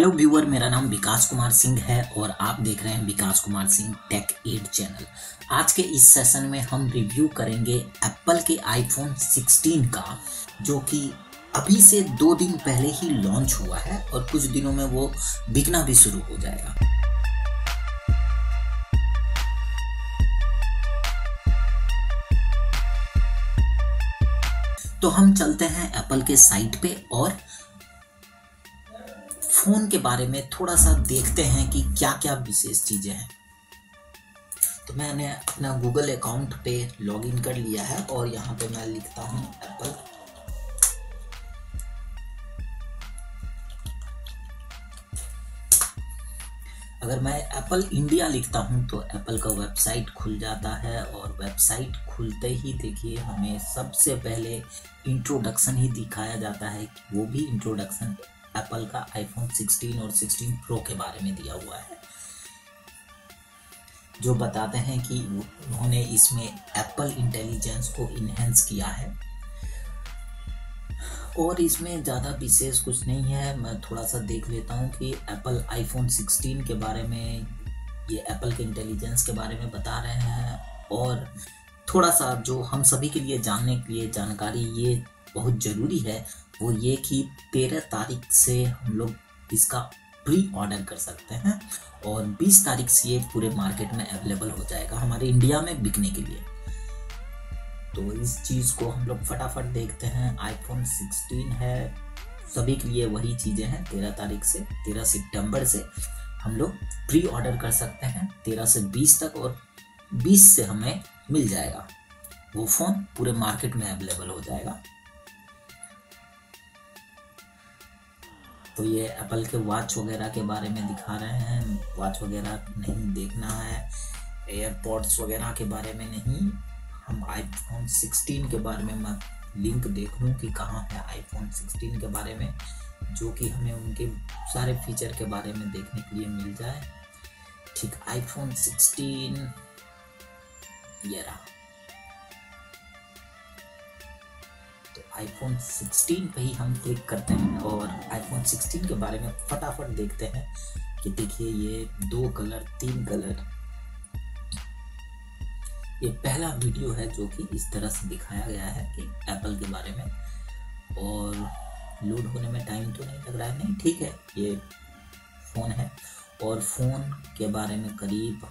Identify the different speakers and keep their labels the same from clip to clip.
Speaker 1: Hello viewer, मेरा नाम विकास कुमार सिंह है और आप देख रहे हैं Vikas Kumar Singh tech ed channel. आज के इस सेशन में हम रिव्यू करेंगे एप्पल के आईफोन 16 का, जो कि अभी से 2 दिन पहले ही लॉन्च हुआ है और कुछ दिनों में वो बिकना भी शुरू हो जाएगा। तो हम चलते हैं एप्पल के साइट पे और फोन के बारे में थोड़ा सा देखते हैं कि क्या क्या विशेष चीजें हैं। तो मैंने अपना गूगल अकाउंट पे लॉगिन कर लिया है और यहाँ पे मैं लिखता हूँ एप्पल। अगर मैं एप्पल इंडिया लिखता हूँ तो एप्पल का वेबसाइट खुल जाता है और वेबसाइट खुलते ही देखिए हमें सबसे पहले इंट्रोडक्शन ही दिखाया जाता है। वो भी इंट्रोडक्शन एप्पल का आईफोन 16 और 16 प्रो के बारे में दिया हुआ है, जो बताते हैं कि उन्होंने इसमें एप्पल इंटेलिजेंस को इनहेंस किया है। और इसमें ज़्यादा विशेष कुछ नहीं है। मैं थोड़ा सा देख लेता हूँ कि एप्पल आईफोन 16 के बारे में, ये एप्पल के इंटेलिजेंस के बारे में बता रहे हैं। और थोड़ा सा जो हम सभी के लिए जानने के लिए जानकारी ये बहुत ज़रूरी है, वो ये कि 13 तारीख से हम लोग इसका प्री ऑर्डर कर सकते हैं और 20 तारीख से ये पूरे मार्केट में अवेलेबल हो जाएगा हमारे इंडिया में बिकने के लिए। तो इस चीज़ को हम लोग फटाफट देखते हैं। आईफोन 16 है, सभी के लिए वही चीज़ें हैं। 13 तारीख से 13 सितंबर से हम लोग प्री ऑर्डर कर सकते हैं, 13 से 20 तक, और 20 से हमें मिल जाएगा वो फ़ोन, पूरे मार्केट में अवेलेबल हो जाएगा। तो ये एप्पल के वॉच वगैरह के बारे में दिखा रहे हैं। वॉच वगैरह नहीं देखना है, एयरपॉड्स वगैरह के बारे में नहीं। हम आईफोन 16 के बारे में मैं लिंक देख लूँ कि कहाँ है आईफोन 16 के बारे में, जो कि हमें उनके सारे फीचर के बारे में देखने के लिए मिल जाए। ठीक, आईफोन 16 ये रहा। तो आईफोन 16 पे ही हम क्लिक करते हैं और आईफोन 16 के बारे में फटाफट देखते हैं कि देखिए ये 2 कलर 3 कलर। ये पहला वीडियो है जो कि इस तरह से दिखाया गया है कि एप्पल के बारे में, और लोड होने में टाइम तो नहीं लग रहा है। नहीं, ठीक है, ये फ़ोन है और फ़ोन के बारे में करीब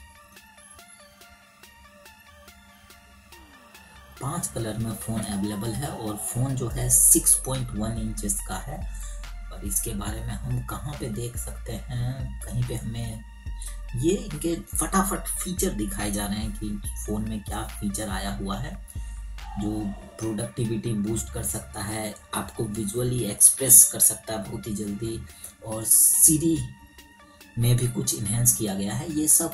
Speaker 1: 5 कलर में फ़ोन अवेलेबल है और फ़ोन जो है 6.1 इंचेस का है। और इसके बारे में हम कहाँ पे देख सकते हैं, कहीं पे हमें ये इनके फटाफट फीचर दिखाए जा रहे हैं कि फ़ोन में क्या फीचर आया हुआ है, जो प्रोडक्टिविटी बूस्ट कर सकता है, आपको विजुअली एक्सप्रेस कर सकता है बहुत ही जल्दी, और सीरी में भी कुछ इन्हेंस किया गया है। ये सब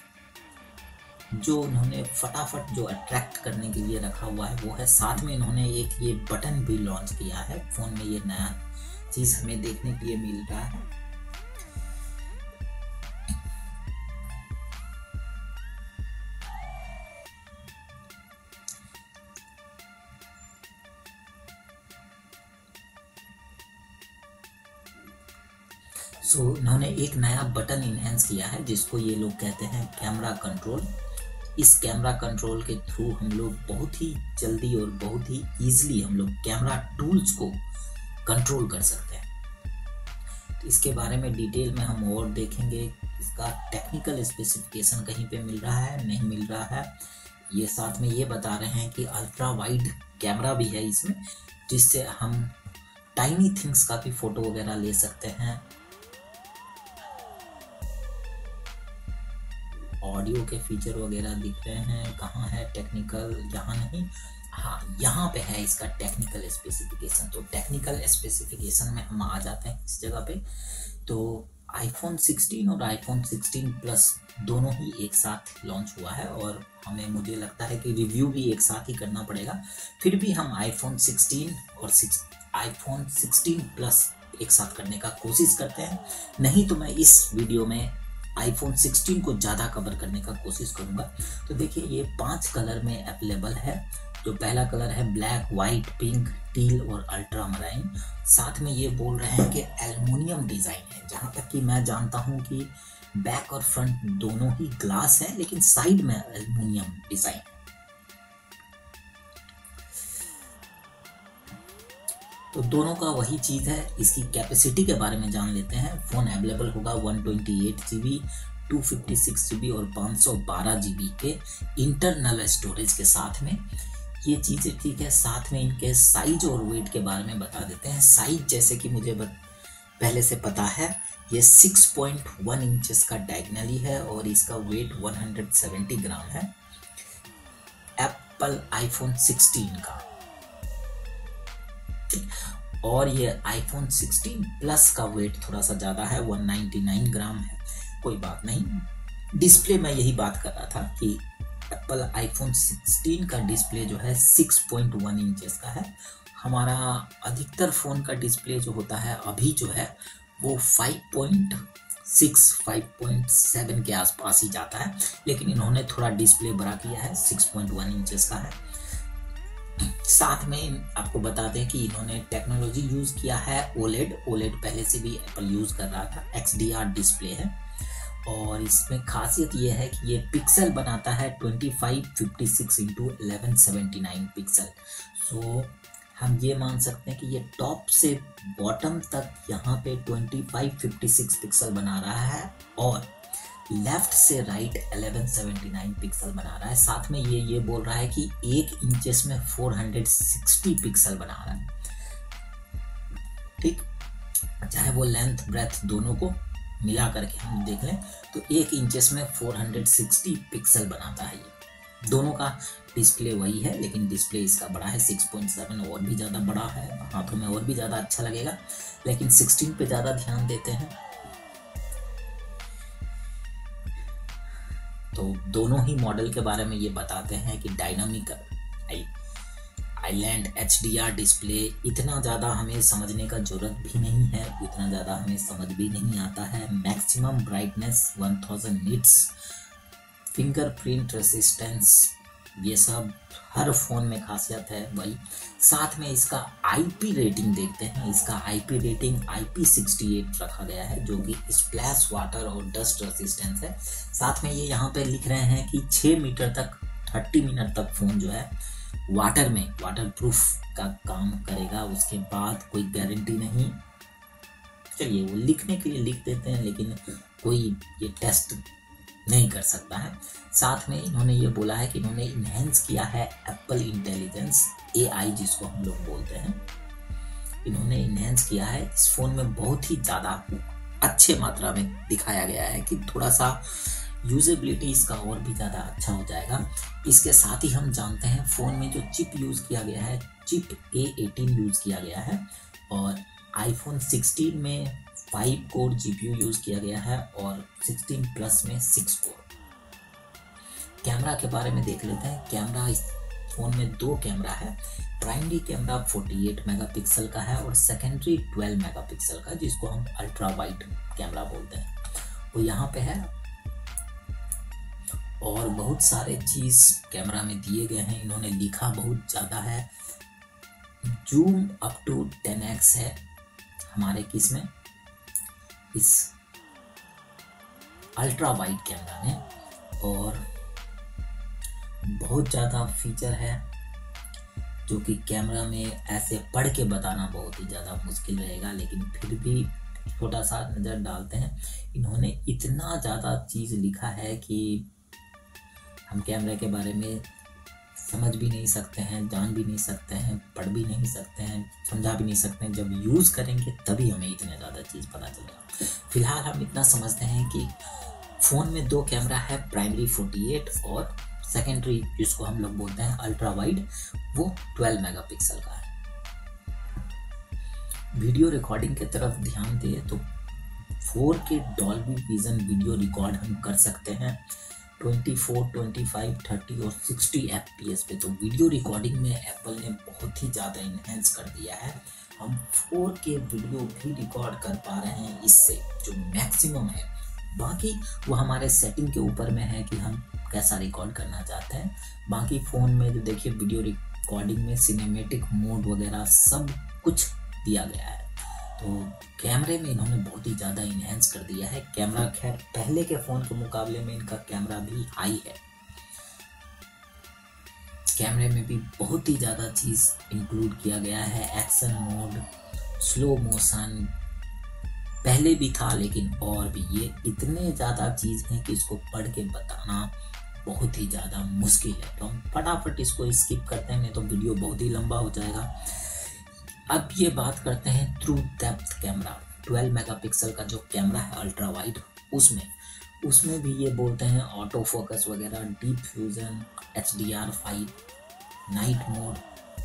Speaker 1: जो उन्होंने फटाफट जो अट्रैक्ट करने के लिए रखा हुआ है वो है। साथ में इन्होंने एक ये बटन भी लॉन्च किया है फ़ोन में। ये नया चीज़ हमें देखने के लिए मिल रहा है। इन्होंने एक नया बटन इन्हेंस किया है जिसको ये लोग कहते हैं कैमरा कंट्रोल। इस कैमरा कंट्रोल के थ्रू हम लोग बहुत ही जल्दी और बहुत ही ईजिली हम लोग कैमरा टूल्स को कंट्रोल कर सकते हैं। तो इसके बारे में डिटेल में हम और देखेंगे। इसका टेक्निकल स्पेसिफिकेशन कहीं पे मिल रहा है, नहीं मिल रहा है। ये साथ में ये बता रहे हैं कि अल्ट्रा वाइड कैमरा भी है इसमें, जिससे हम टाइनी थिंग्स का भी फोटो वगैरह ले सकते हैं। ऑडियो के फीचर वगैरह दिख रहे हैं। कहाँ है टेक्निकल? यहाँ नहीं, हाँ यहाँ पे है इसका टेक्निकल स्पेसिफिकेशन। तो टेक्निकल स्पेसिफिकेशन में हम आ जाते हैं इस जगह पे। तो आईफोन 16 और आईफोन 16 प्लस दोनों ही एक साथ लॉन्च हुआ है और मुझे लगता है कि रिव्यू भी एक साथ ही करना पड़ेगा। फिर भी हम आईफोन 16 और आईफोन 16 प्लस एक साथ करने का कोशिश करते हैं। नहीं तो मैं इस वीडियो में आईफोन 16 को ज़्यादा कवर करने का कोशिश करूँगा। तो देखिए ये 5 कलर में अवेलेबल है। जो पहला कलर है ब्लैक, वाइट, पिंक, टील और अल्ट्रा मराइन। साथ में ये बोल रहे हैं कि एल्युमिनियम डिज़ाइन है। जहाँ तक कि मैं जानता हूँ कि बैक और फ्रंट दोनों ही ग्लास है, लेकिन साइड में एल्युमिनियम डिजाइन है। तो दोनों का वही चीज है। इसकी कैपेसिटी के बारे में जान लेते हैं। फोन अवेलेबल होगा 128 GB, 256 GB और 512 GB के इंटरनल स्टोरेज के साथ में। ये चीजें ठीक है। साथ में इनके साइज और वेट के बारे में बता देते हैं। साइज जैसे कि मुझे पहले से पता है, ये 6.1 इंचेस का डायगोनली है और इसका वेट 170 ग्राम है। एप्पल आईफोन 16 का, और ये आईफोन 16 प्लस का वेट थोड़ा सा ज्यादा है, 199 ग्राम है। कोई बात नहीं। डिस्प्ले में यही बात कर रहा था कि एप्पल आईफोन 16 का डिस्प्ले जो है 6.1 इंचेस का है। हमारा अधिकतर फोन का डिस्प्ले जो होता है अभी जो है वो 5.6 5.7 के आसपास ही जाता है, लेकिन इन्होंने थोड़ा डिस्प्ले बड़ा किया है, 6.1 इंचेस का है। साथ में आपको बता दें कि इन्होंने टेक्नोलॉजी यूज किया है ओलेड पहले से भी एप्पल यूज कर रहा था। XDR डिस्प्ले है और इसमें खासियत ये है कि ये पिक्सल बनाता है 2556 इंटू 1179 पिक्सल। सो हम ये मान सकते हैं कि ये टॉप से बॉटम तक यहाँ पे 2556 पिक्सल बना रहा है और लेफ्ट से राइट 1179 पिक्सल बना रहा है। साथ में ये बोल रहा है कि 1 इंचेस में 460 पिक्सल बना रहा है। ठीक, चाहे वो लेंथ ब्रेथ दोनों को मिला करके हम देख लें तो 1 इंचेस में 460 पिक्सल बनाता है। ये दोनों का डिस्प्ले वही है, लेकिन डिस्प्ले इसका बड़ा है, 6.7 और भी ज़्यादा बड़ा है, हाथों में और भी ज़्यादा अच्छा लगेगा, लेकिन 16 पे ज़्यादा ध्यान देते हैं। तो दोनों ही मॉडल के बारे में ये बताते हैं कि डायनामिक आइलैंड HDR डिस्प्ले, इतना ज़्यादा हमें समझने का जरूरत भी नहीं है, इतना ज़्यादा हमें समझ भी नहीं आता है। Maximum brightness 1000 nits, fingerprint resistance, ये सब हर फोन में खासियत है भाई। साथ में इसका IP रेटिंग देखते हैं। इसका IP रेटिंग IP68 रखा गया है, जो कि स्प्लैश वाटर और डस्ट रेसिस्टेंस है। साथ में ये यहाँ पे लिख रहे हैं कि 6 मीटर तक 30 मिनट तक फोन जो है वाटर में वाटर प्रूफ का काम करेगा। उसके बाद कोई गारंटी नहीं। चलिए वो लिखने के लिए लिख देते हैं, लेकिन कोई ये टेस्ट नहीं कर सकता है। साथ में इन्होंने ये बोला है कि इन्होंने इन्हेंस किया है एप्पल इंटेलिजेंस AI, जिसको हम लोग बोलते हैं। इन्होंने इन्हेंस किया है इस फोन में, बहुत ही ज़्यादा अच्छे मात्रा में दिखाया गया है कि थोड़ा सा यूजेबिलिटी इसका और भी ज़्यादा अच्छा हो जाएगा। इसके साथ ही हम जानते हैं फ़ोन में जो चिप यूज़ किया गया है, चिप A18 यूज़ किया गया है और आईफोन 16 में 5 कोर GPU यूज़ किया गया है और 16 प्लस में 6 कोर। कैमरा के बारे में देख लेते हैं। कैमरा इस फ़ोन में 2 कैमरा है। प्राइमरी कैमरा 48 मेगापिक्सल का है और सेकेंडरी 12 मेगापिक्सल का, जिसको हम अल्ट्रा वाइड कैमरा बोलते हैं, वो यहाँ पे है। और बहुत सारे चीज़ कैमरा में दिए गए हैं। इन्होंने लिखा बहुत ज़्यादा है। जूम अप टू 10x है हमारे किस में, इस अल्ट्रा वाइड कैमरा में, और बहुत ज़्यादा फीचर है जो कि कैमरा में ऐसे पढ़ के बताना बहुत ही ज़्यादा मुश्किल रहेगा, लेकिन फिर भी छोटा सा नज़र डालते हैं। इन्होंने इतना ज़्यादा चीज़ लिखा है कि हम कैमरे के बारे में समझ भी नहीं सकते हैं, जान भी नहीं सकते हैं, पढ़ भी नहीं सकते हैं, समझा भी नहीं सकते हैं। जब यूज़ करेंगे तभी हमें इतने ज़्यादा चीज़ पता चलेगा। फिलहाल हम इतना समझते हैं कि फ़ोन में 2 कैमरा है, प्राइमरी 48 और सेकेंडरी जिसको हम लोग बोलते हैं अल्ट्रा वाइड, वो 12 मेगापिक्सल का है। वीडियो रिकॉर्डिंग की तरफ ध्यान दें तो 4K Dolby vision video record हम कर सकते हैं 24, 25, 30 और 60 FPS पे। तो वीडियो रिकॉर्डिंग में एप्पल ने बहुत ही ज़्यादा इन्हेंस कर दिया है। हम 4K वीडियो भी रिकॉर्ड कर पा रहे हैं इससे, जो मैक्सिमम है। बाकी वो हमारे सेटिंग के ऊपर में है कि हम कैसा रिकॉर्ड करना चाहते हैं। बाकी फ़ोन में जो देखिए वीडियो रिकॉर्डिंग में सिनेमेटिक मोड वगैरह सब कुछ दिया गया है। तो कैमरे में इन्होंने बहुत ही ज़्यादा इन्हेंस कर दिया है। कैमरा खैर पहले के फ़ोन के मुकाबले में इनका कैमरा भी हाई है। कैमरे में भी बहुत ही ज़्यादा चीज़ इंक्लूड किया गया है। एक्शन मोड, स्लो मोशन पहले भी था, लेकिन और भी ये इतने ज़्यादा चीज़ हैं कि इसको पढ़ के बताना बहुत ही ज़्यादा मुश्किल है। तो हम फटाफट इसको स्किप करते हैं, नहीं तो वीडियो बहुत ही लंबा हो जाएगा। अब ये बात करते हैं ट्रू डेप्थ कैमरा। 12 मेगापिक्सल का जो कैमरा है अल्ट्रा वाइड, उसमें भी ये बोलते हैं ऑटो फोकस वगैरह, deep fusion, HDR5, night mode,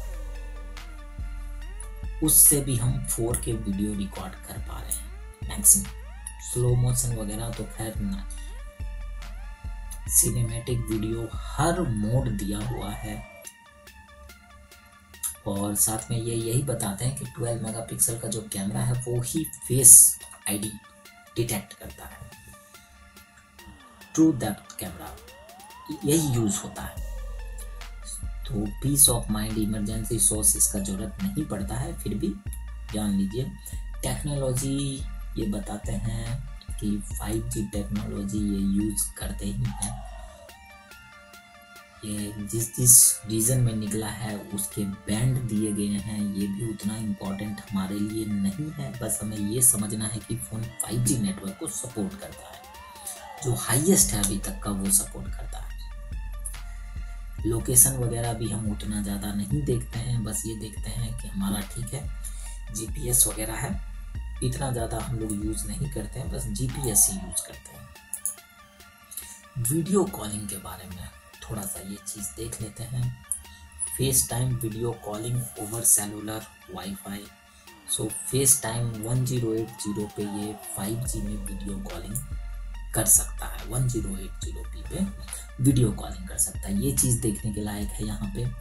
Speaker 1: उससे भी हम 4K वीडियो रिकॉर्ड कर पा रहे हैं मैक्सिमम। स्लो मोशन वगैरह तो खैर ना, सिनेमैटिक वीडियो हर मोड दिया हुआ है। और साथ में ये यही बताते हैं कि 12 मेगापिक्सल का जो कैमरा है वो ही फेस आईडी डिटेक्ट करता है। ट्रू डेप्थ कैमरा यही यूज होता है। तो peace of mind, emergency source इसका जरूरत नहीं पड़ता है, फिर भी जान लीजिए। टेक्नोलॉजी ये बताते हैं कि 5G टेक्नोलॉजी ये यूज करते ही हैं। ये जिस रीजन में निकला है उसके बैंड दिए गए हैं, ये भी उतना इम्पोर्टेंट हमारे लिए नहीं है। बस हमें ये समझना है कि फ़ोन 5G नेटवर्क को सपोर्ट करता है, जो हाईएस्ट है अभी तक का वो सपोर्ट करता है। लोकेशन वगैरह भी हम उतना ज़्यादा नहीं देखते हैं, बस ये देखते हैं कि हमारा ठीक है। GPS वगैरह है, इतना ज़्यादा हम लोग यूज़ नहीं करते हैं, बस GPS ही यूज़ करते हैं। वीडियो कॉलिंग के बारे में थोड़ा सा ये चीज़ देख लेते हैं। FaceTime video calling over cellular wifi. So FaceTime 1080 पे ये 5G में वीडियो कॉलिंग कर सकता है। 1080p पे वीडियो कॉलिंग कर सकता है, ये चीज़ देखने के लायक है। यहाँ पे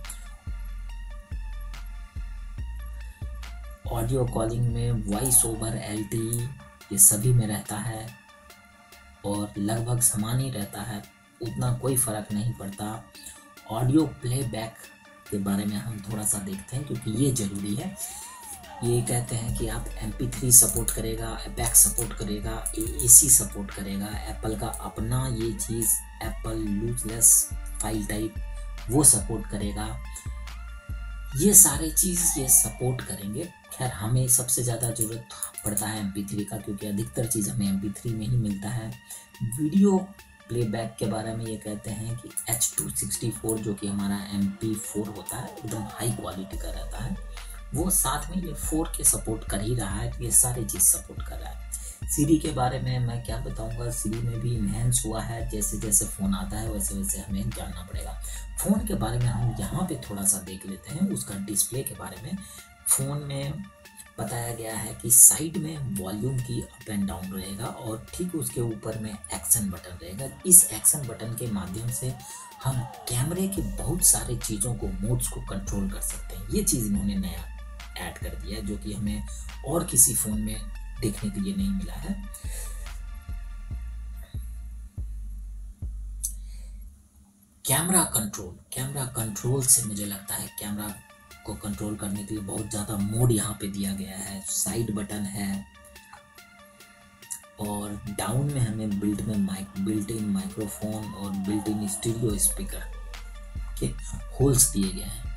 Speaker 1: ऑडियो कॉलिंग में वॉइस ओवर LTE ये सभी में रहता है और लगभग समान ही रहता है, उतना कोई फ़र्क नहीं पड़ता। ऑडियो प्लेबैक के बारे में हम थोड़ा सा देखते हैं क्योंकि ये ज़रूरी है। ये कहते हैं कि आप MP3 सपोर्ट करेगा, APEX सपोर्ट करेगा, AAC सपोर्ट करेगा। एप्पल का अपना ये चीज़ एप्पल लूजलेस फाइल टाइप वो सपोर्ट करेगा। ये सारे चीज़ ये सपोर्ट करेंगे। खैर हमें सबसे ज़्यादा ज़रूरत पड़ता है MP3 का, क्योंकि अधिकतर चीज़ हमें MP3 में ही मिलता है। वीडियो प्लेबैक के बारे में ये कहते हैं कि H.264 जो कि हमारा MP4 होता है, एकदम हाई क्वालिटी का रहता है, वो साथ में ये 4K सपोर्ट कर ही रहा है। ये सारी चीज़ सपोर्ट कर रहा है। सीरी के बारे में मैं क्या बताऊंगा, सीरी में भी इन्हेंस हुआ है। जैसे जैसे फ़ोन आता है वैसे वैसे हमें जानना पड़ेगा। फ़ोन के बारे में हम यहाँ पे थोड़ा सा देख लेते हैं, उसका डिस्प्ले के बारे में। फ़ोन में बताया गया है कि साइड में वॉल्यूम की अप एंड डाउन रहेगा और ठीक उसके ऊपर में एक्शन बटन रहेगा। इस एक्शन बटन के माध्यम से हम कैमरे के बहुत सारे चीज़ों को, मोड्स को कंट्रोल कर सकते हैं। ये चीज़ इन्होंने नया ऐड कर दिया है जो कि हमें और किसी फ़ोन में देखने के लिए नहीं मिला है। कैमरा कंट्रोल से मुझे लगता है कैमरा को कंट्रोल करने के लिए बहुत ज़्यादा मोड यहाँ पे दिया गया है। साइड बटन है और डाउन में हमें बिल्ट इन माइक्रोफोन और बिल्ट इन स्टीरियो स्पीकर के होल्स दिए गए हैं।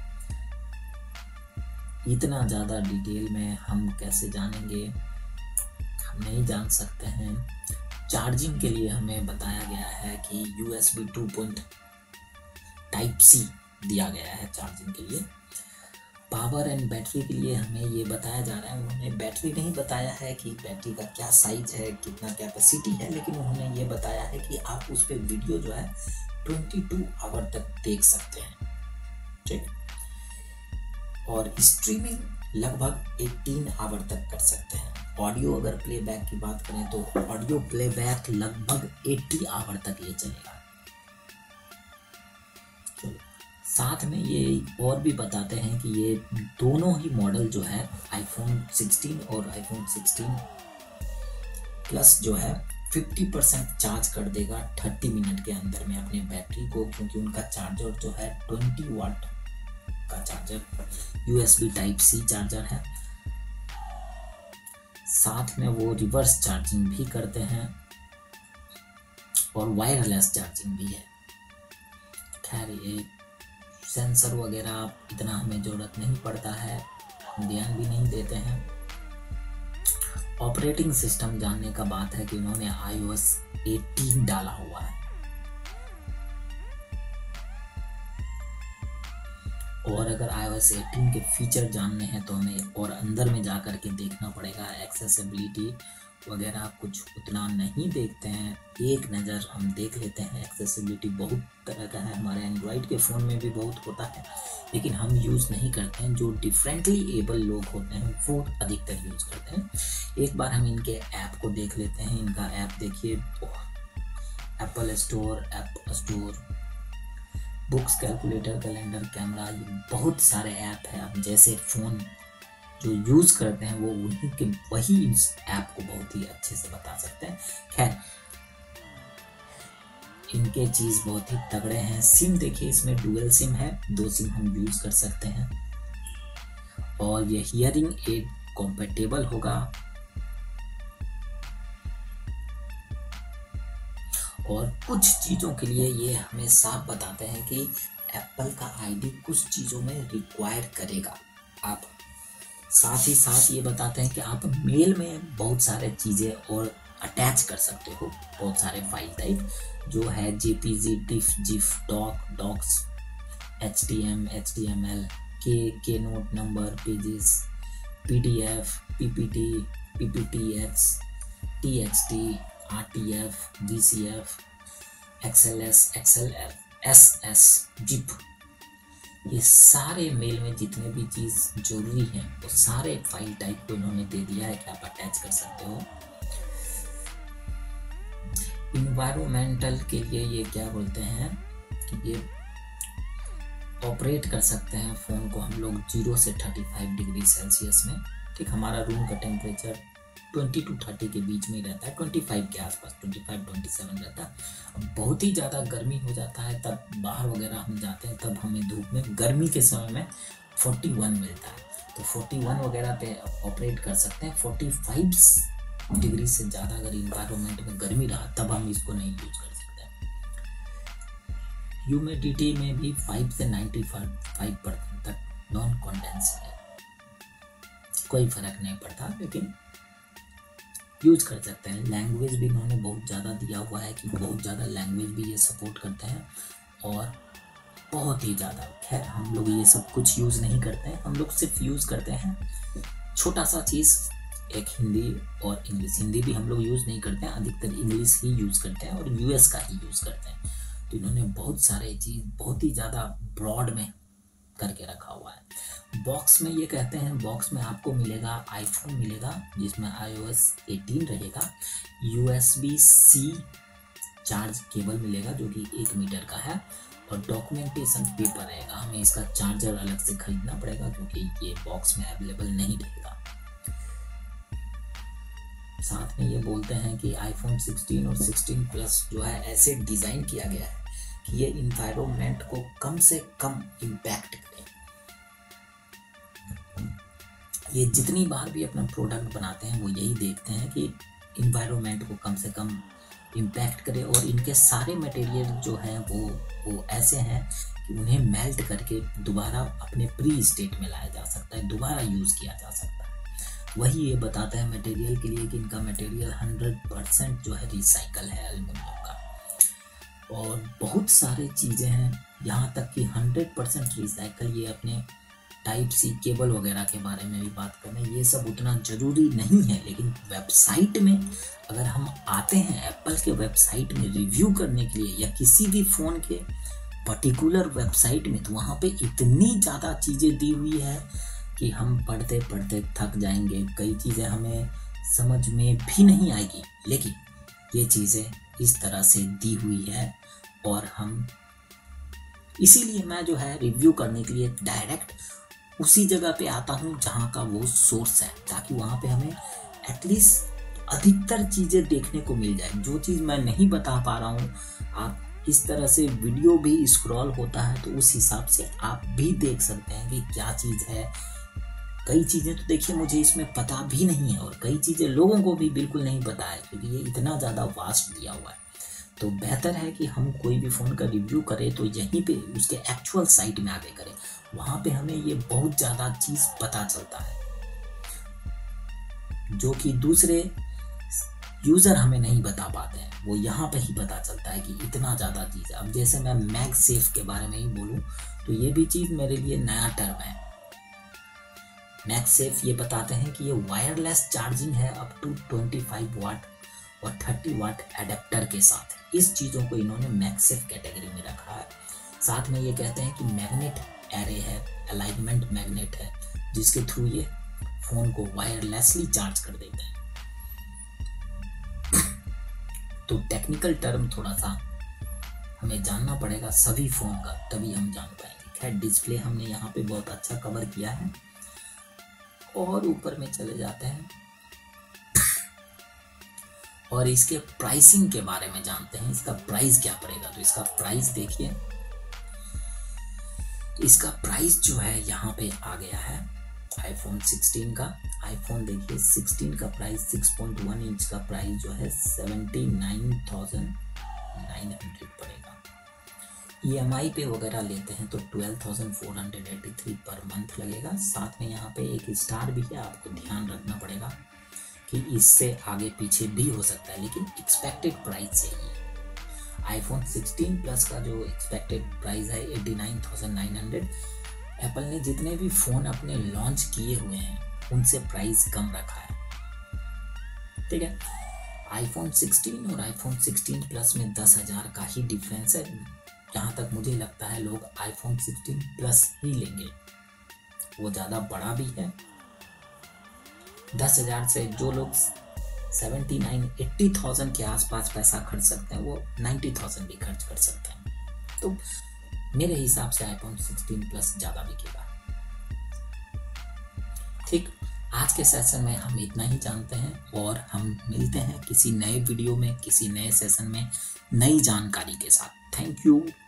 Speaker 1: इतना ज़्यादा डिटेल में हम कैसे जानेंगे, हम नहीं जान सकते हैं। चार्जिंग के लिए हमें बताया गया है कि USB 2. Type-C दिया गया है चार्जिंग के लिए। पावर एंड बैटरी के लिए हमें ये बताया जा रहा है, उन्होंने बैटरी नहीं बताया है कि बैटरी का क्या साइज है, कितना कैपेसिटी है, लेकिन उन्होंने ये बताया है कि आप उस पर वीडियो जो है 22 आवर तक देख सकते हैं, ठीक। और स्ट्रीमिंग लगभग 18 आवर तक कर सकते हैं। ऑडियो अगर प्लेबैक की बात करें तो ऑडियो प्लेबैक लगभग 80 आवर तक ये चलेगा। साथ में ये और भी बताते हैं कि ये दोनों ही मॉडल जो है iPhone 16 और iPhone 16 प्लस जो है 50% चार्ज कर देगा 30 मिनट के अंदर में अपने बैटरी को, क्योंकि उनका चार्जर जो है 20 वाट का चार्जर USB Type-C चार्जर है। साथ में वो रिवर्स चार्जिंग भी करते हैं और वायरलेस चार्जिंग भी है। खैर ये सेंसर वगैरह इतना हमें ज़रूरत नहीं पड़ता है, हम ध्यान भी नहीं देते हैं। ऑपरेटिंग सिस्टम जानने का बात है कि उन्होंने iOS 18 डाला हुआ है और अगर iOS 18 के फीचर जानने हैं तो हमें और अंदर में जा कर के देखना पड़ेगा। एक्सेसिबिलिटी वगैरह कुछ उतना नहीं देखते हैं, एक नज़र हम देख लेते हैं। एक्सेसिबिलिटी बहुत तरह का है, हमारे एंड्रॉयड के फ़ोन में भी बहुत होता है, लेकिन हम यूज़ नहीं करते हैं। जो डिफरेंटली एबल लोग होते हैं वो अधिकतर यूज़ करते हैं। एक बार हम इनके ऐप को देख लेते हैं। इनका ऐप देखिए, Apple store, app store, books, calculator, calendar, camera, ये बहुत सारे ऐप हैं। आप जैसे फ़ोन जो यूज़ करते हैं वो उन्हीं के वही इस ऐप को बहुत ही अच्छे से बता सकते हैं। खैर इनके चीज़ बहुत ही तगड़े हैं। सिम देखिए, इसमें डुअल सिम है, 2 सिम हम यूज़ कर सकते हैं और ये हियरिंग एड कॉम्पेटेबल होगा। और कुछ चीज़ों के लिए ये हमें साफ बताते हैं कि एप्पल का आईडी कुछ चीज़ों में रिक्वायर करेगा। आप साथ ही साथ ये बताते हैं कि आप मेल में बहुत सारे चीज़ें और अटैच कर सकते हो, बहुत सारे फाइल टाइप जो है JPEG, TIFF, GIF, docs, HTML, Keynote, number, pages, PDF, PPT, PPTX, TXT, RTF, VCF, XLS, XLR, SS, zip, ये सारे मेल में जितने भी चीज़ जरूरी है वो सारे फाइल टाइप को इन्होंने दे दिया है कि आप अटैच कर सकते हो। इन्वायरमेंटल के लिए ये क्या बोलते हैं कि ये ऑपरेट कर सकते हैं फ़ोन को हम लोग 0 से 35 डिग्री सेल्सियस में। ठीक, हमारा रूम का टेम्परेचर 20 to 30 के बीच में रहता है, 25 के आसपास, 25-27 रहता है। अब बहुत ही ज़्यादा गर्मी हो जाता है तब बाहर वगैरह हम जाते हैं, तब हमें धूप में गर्मी के समय में 41 मिलता है, तो 41 वगैरह पे ऑपरेट कर सकते हैं। 45 डिग्री से ज़्यादा अगर इन्वायरमेंट में गर्मी रहा तब हम इसको नहीं यूज कर सकते। ह्यूमिडिटी में भी 5 से 95% तक नॉन कंडेंस है, कोई फर्क नहीं पड़ता, लेकिन यूज कर सकते हैं। लैंग्वेज भी इन्होंने बहुत ज़्यादा दिया हुआ है कि बहुत ज़्यादा लैंग्वेज भी ये सपोर्ट करते हैं और बहुत ही ज़्यादा। खैर हम लोग ये सब कुछ यूज़ नहीं करते हैं, हम लोग सिर्फ यूज़ करते हैं छोटा सा चीज़, एक हिंदी और इंग्लिश। हिंदी भी हम लोग यूज़ नहीं करते हैं, अधिकतर इंग्लिश ही यूज़ करते हैं और US का ही यूज़ करते हैं। तो इन्होंने बहुत सारे चीज़ बहुत ही ज़्यादा ब्रॉड में करके रखा हुआ है। बॉक्स में ये कहते हैं, बॉक्स में आपको मिलेगा आईफोन मिलेगा जिसमें iOS 18 रहेगा, USB-C चार्ज केबल मिलेगा जो कि 1 मीटर का है और डॉक्यूमेंटेशन पेपर रहेगा। हमें इसका चार्जर अलग से खरीदना पड़ेगा क्योंकि ये बॉक्स में अवेलेबल नहीं रहेगा। साथ में ये बोलते हैं कि iPhone 16 और 16 प्लस जो है ऐसे डिज़ाइन किया गया है कि ये इन्वायरमेंट को कम से कम इम्पैक्ट करे। ये जितनी बार भी अपना प्रोडक्ट बनाते हैं वो यही देखते हैं कि इन्वायरमेंट को कम से कम इम्पैक्ट करे और इनके सारे मटेरियल जो हैं वो ऐसे हैं कि उन्हें मेल्ट करके दोबारा अपने प्री स्टेट में लाया जा सकता है, दोबारा यूज़ किया जा सकता है। वही ये बताता है मटेरियल के लिए कि इनका मटेरियल 100% जो है रिसाइकल है एल्युमिनियम का और बहुत सारी चीज़ें हैं, यहाँ तक कि 100% रिसाइकल। ये अपने Type-C केबल वगैरह के बारे में भी बात कर रहे हैं। ये सब उतना ज़रूरी नहीं है, लेकिन वेबसाइट में अगर हम आते हैं एप्पल के वेबसाइट में रिव्यू करने के लिए या किसी भी फ़ोन के पर्टिकुलर वेबसाइट में, तो वहाँ पे इतनी ज़्यादा चीज़ें दी हुई है कि हम पढ़ते पढ़ते थक जाएंगे। कई चीज़ें हमें समझ में भी नहीं आएगी, लेकिन ये चीज़ें इस तरह से दी हुई है और हम इसीलिए मैं जो है रिव्यू करने के लिए डायरेक्ट उसी जगह पे आता हूँ जहाँ का वो सोर्स है, ताकि वहाँ पे हमें एटलीस्ट अधिकतर चीज़ें देखने को मिल जाए। जो चीज़ मैं नहीं बता पा रहा हूँ, आप इस तरह से वीडियो भी स्क्रॉल होता है तो उस हिसाब से आप भी देख सकते हैं कि क्या चीज़ है, कई चीज़ें तो देखिए मुझे इसमें पता भी नहीं है और कई चीज़ें लोगों को भी बिल्कुल नहीं पता है, क्योंकि ये इतना ज़्यादा वास्ट दिया हुआ है। तो बेहतर है कि हम कोई भी फ़ोन का रिव्यू करें तो यहीं पे उसके एक्चुअल साइट में आके करें, वहाँ पे हमें ये बहुत ज़्यादा चीज़ पता चलता है जो कि दूसरे यूज़र हमें नहीं बता पाते हैं। वो यहाँ पे ही पता चलता है कि इतना ज़्यादा चीज़ है। अब जैसे मैं मैगसेफ के बारे में ही बोलूँ तो ये भी चीज़ मेरे लिए नया टर्म है। मैगसेफ ये बताते हैं कि ये वायरलेस चार्जिंग है अप टू 25 वाट और 30 वाट एडेप्टर के साथ। इस चीज़ों को इन्होंने मैगसेफ कैटेगरी में रखा है। साथ में ये कहते हैं कि मैग्नेट एरे है, अलाइनमेंट मैग्नेट है, जिसके थ्रू ये फ़ोन को वायरलेसली चार्ज कर देते हैं। तो टेक्निकल टर्म थोड़ा सा हमें जानना पड़ेगा सभी फ़ोन का, तभी हम जान पाएंगे। खैर डिस्प्ले हमने यहाँ पे बहुत अच्छा कवर किया है और ऊपर में चले जाते हैं और इसके प्राइसिंग के बारे में जानते हैं। इसका प्राइस क्या पड़ेगा, तो इसका प्राइस देखिए, इसका प्राइस जो है यहाँ पे आ गया है आईफोन 16 का। आईफोन देखिए 16 का प्राइस 6.1 इंच का प्राइस जो है 79,900 पड़ेगा। EMI पे वगैरह लेते हैं तो 12,483 पर मंथ लगेगा। साथ में यहाँ पे एक स्टार भी है, आपको ध्यान रखना पड़ेगा कि इससे आगे पीछे भी हो सकता है, लेकिन एक्सपेक्टेड प्राइस यही है। आईफोन 16 प्लस का जो एक्सपेक्टेड प्राइस है 89,900। एप्पल ने जितने भी फ़ोन अपने लॉन्च किए हुए हैं उनसे प्राइस कम रखा है, ठीक है। आईफोन 16 और आईफोन 16 प्लस में 10,000 का ही डिफरेंस है। जहाँ तक मुझे लगता है लोग आईफोन 16 प्लस ही लेंगे, वो ज़्यादा बड़ा भी है। 10,000 से जो लोग 79-80,000 के आसपास पैसा खर्च सकते हैं वो 90,000 भी खर्च कर सकते हैं। तो मेरे हिसाब से आईफोन 16 प्लस ज़्यादा बिकेगा। ठीक, आज के सेशन में हम इतना ही जानते हैं और हम मिलते हैं किसी नए वीडियो में, किसी नए सेशन में नई जानकारी के साथ। Thank you.